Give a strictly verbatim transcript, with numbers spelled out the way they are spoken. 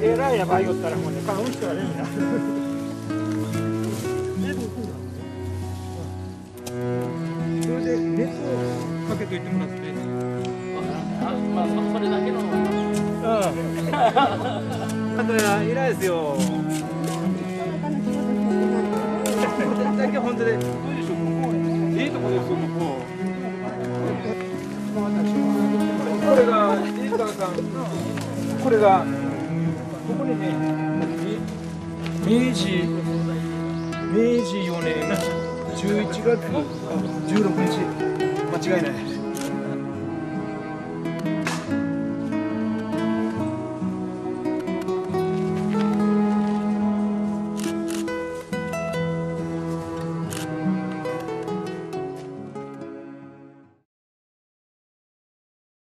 えらいやばいよったらもうね、買うんしかねえな。それで熱をかけといてもらって。 あ、まあそれだけの。うん。 だから偉いですよ。だけ本当でどうでしょう。ここいいとこですよここ。これが飯塚さん。これがここにね、明治明治よねんじゅういちがつじゅうろくにち、間違いない。